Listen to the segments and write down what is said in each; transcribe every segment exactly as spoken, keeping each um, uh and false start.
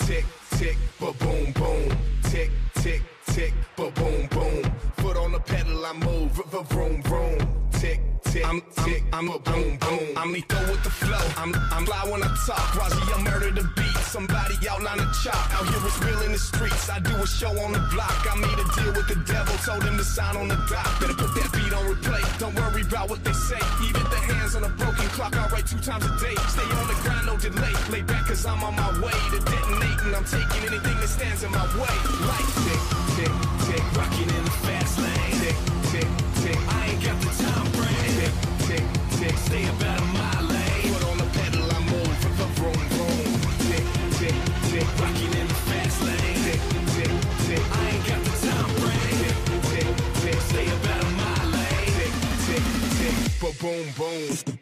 tick, tick, ba-boom, boom. Tick, tick, tick, ba-boom, boom. Foot on the pedal, I move, vroom, vroom. Tick, tick, I'm, tick, I'm, I'm, boom, boom. I'm lethal with the flow. I'm, I'm fly when I talk. Razi, I murder the beat. Somebody outline the chalk. Out here it's real in the streets. I do a show on the block. I made a deal with the devil. Told him to sign on the dot. Better put that beat on replay. Don't worry about what they say. Even the hands on a broken clock. I write two times a day. Stay on the grind, no delay. Lay back cause I'm on my way to detonating. I'm taking anything that stands in my way. Like tick, tick, tick. Rocking in the fast lane. Tick, tick, tick. I ain't got the time frame. Tick, tick, tick. Stay about a mile lane. Foot on the pedal, I move. Vroom, vroom. Tick, tick, tick. Rocking in the fast lane. Tick, tick, tick. I ain't got the time frame. Tick, tick, tick. Stay about a mile lane. Tick, tick, tick. Ba-boom, boom.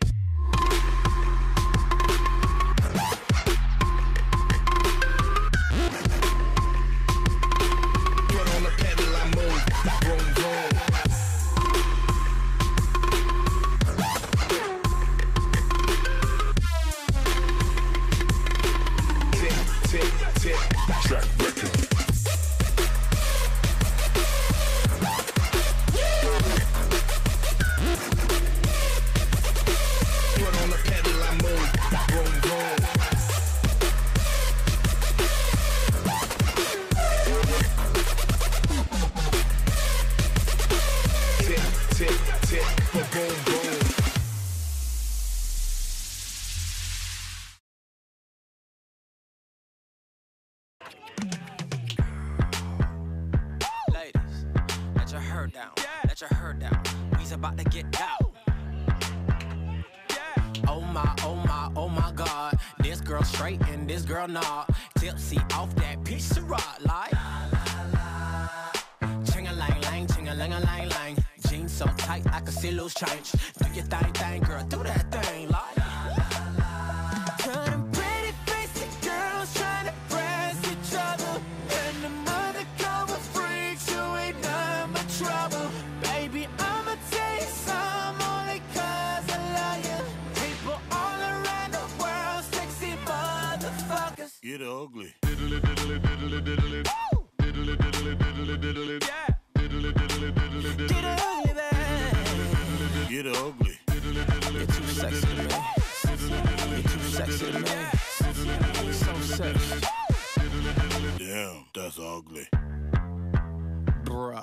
Change. Do your thing, thing, girl. Do that thing, like. To them pretty basic girls trying to press each other, and the undercover freaks who ain't none but trouble. Baby, I'ma tell you some only cause I love you. People all around the world, sexy motherfuckers. Get ugly. Diddly, diddly, diddly, diddly. Diddly, diddly, diddly, diddly. Yeah. Diddly, diddly, diddly, diddly. Get ugly, baby. Get ugly. You're too sexy to me. You're too sexy to me. So sexy. Damn, that's ugly. Bruh.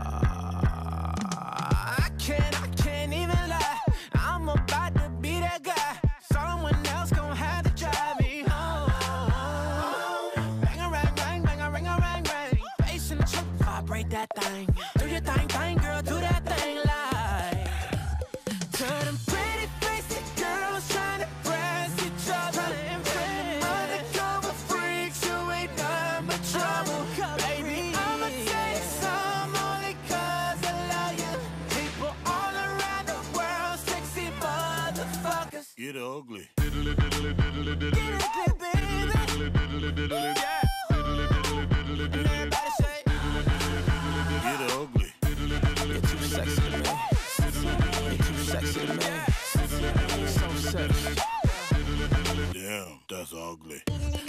I can't, I can't even lie. I'm about to be that guy. Someone else gon' have to drive me home. Bang a rang, rang, bang a ring a rang, rang. Bass in the truck, vibrate that thing. Do your thing, thing, girl, do that thing like. To them pretty basic girls trying to press each other, and them undercover freaks who ain't none but trouble. Baby, I'ma tell you some only cause I love you. People all around the world, sexy motherfuckers. Get ugly. Diddly, diddly, diddly, diddly. Get ugly, baby. Diddly, diddly, diddly. Yeah. Diddly, diddly, diddly, diddly. And everybody say, get ugly. You're too sexy to me. Sexy to me. So sexy. Damn, that's ugly.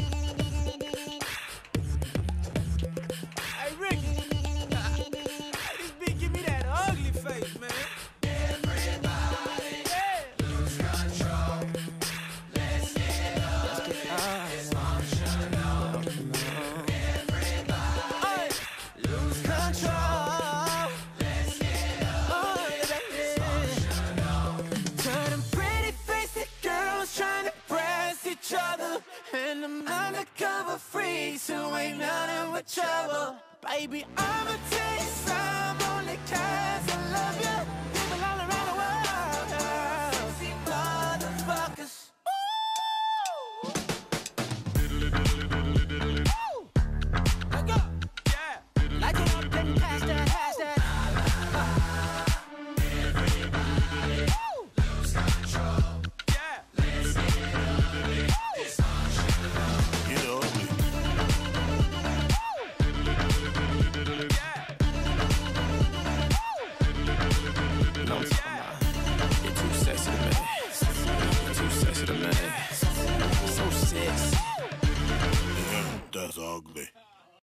Hey, Ricky. Hey, this bitch give me that ugly face, man. Everybody, yeah. Lose control. Let's get up. Let's get up. Dysfunctional. Everybody, hey. Lose control. Let's get up. Oh, trying to press each other, and them undercover freaks who ain't nothing but trouble. Baby, I'ma tell you some only cause I love you. People all around the world, sexy motherfuckers. Diddly, diddly, diddly, diddly. Let go. Yeah. Light it up, then pass that, pass that. Everybody, lose control. ugly.